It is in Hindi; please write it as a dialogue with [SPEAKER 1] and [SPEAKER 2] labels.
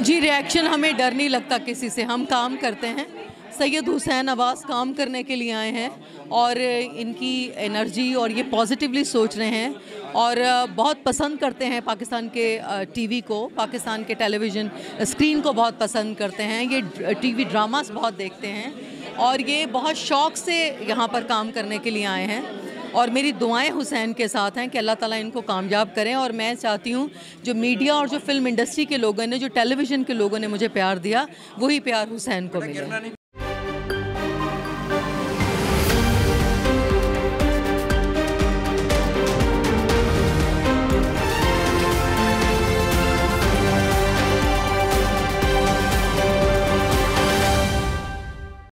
[SPEAKER 1] जी, रिएक्शन हमें डर नहीं लगता किसी से, हम काम करते हैं। सैयद हुसैन अब्बास काम करने के लिए आए हैं और इनकी एनर्जी और ये पॉजिटिवली सोच रहे हैं और बहुत पसंद करते हैं पाकिस्तान के टीवी को, पाकिस्तान के टेलीविज़न स्क्रीन को बहुत पसंद करते हैं। ये टीवी ड्रामास बहुत देखते हैं और ये बहुत शौक़ से यहाँ पर काम करने के लिए आए हैं और मेरी दुआएं हुसैन के साथ हैं कि अल्लाह ताला इनको कामयाब करें। और मैं चाहती हूँ जो मीडिया और जो फिल्म इंडस्ट्री के लोगों ने, जो टेलीविज़न के लोगों ने मुझे प्यार दिया, वही प्यार हुसैन को मिले।